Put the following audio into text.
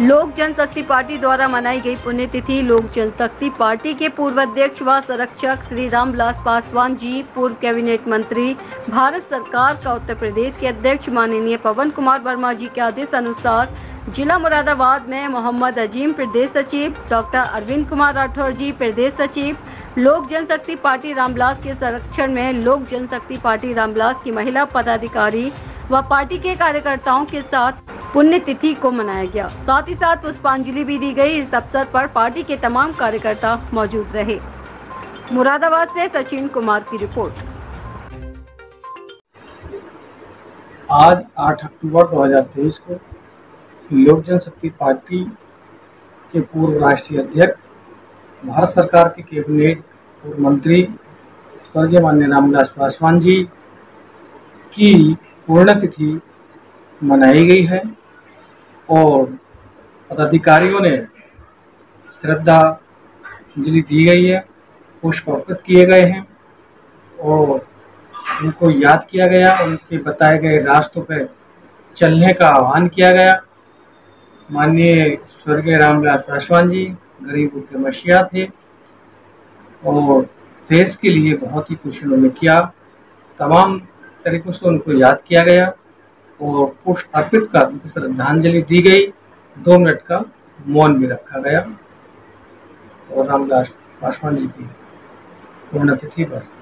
लोक जनशक्ति पार्टी द्वारा मनाई गई पुण्यतिथि। लोक जनशक्ति पार्टी के पूर्व अध्यक्ष व संरक्षक श्री रामविलास पासवान जी, पूर्व कैबिनेट मंत्री, भारत सरकार का उत्तर प्रदेश के अध्यक्ष माननीय पवन कुमार वर्मा जी के आदेश अनुसार जिला मुरादाबाद में मोहम्मद अजीम प्रदेश सचिव, डॉक्टर अरविंद कुमार राठौर जी प्रदेश सचिव, लोक जनशक्ति पार्टी रामविलास के संरक्षण में लोक जनशक्ति पार्टी रामविलास की महिला पदाधिकारी व पार्टी के कार्यकर्ताओं के साथ पुण्यतिथि को मनाया गया। साथ ही साथ पुष्पांजलि भी दी गई। इस अवसर पर पार्टी के तमाम कार्यकर्ता मौजूद रहे। मुरादाबाद से सचिन कुमार की रिपोर्ट। आज 8 अक्टूबर 2023 को लोक जनशक्ति पार्टी के पूर्व राष्ट्रीय अध्यक्ष, भारत सरकार के कैबिनेट पूर्व मंत्री स्वर्गीय माननीय रामविलास पासवान जी की पुण्यतिथि मनाई गई है और पदाधिकारियों ने श्रद्धांजलि दी गई है, पुष्प अर्पित किए गए हैं और उनको याद किया गया, उनके बताए गए रास्तों पर चलने का आह्वान किया गया। माननीय स्वर्गीय रामविलास पासवान जी गरीबों के मसीहा थे और देश के लिए बहुत ही कुछ उन्होंने किया। तमाम तरीकों से उनको याद किया गया और पुष्प अर्पित कर उनको श्रद्धांजलि दी गई। 2 मिनट का मौन भी रखा गया और रामविलास पासवान जी की पुण्यतिथि पर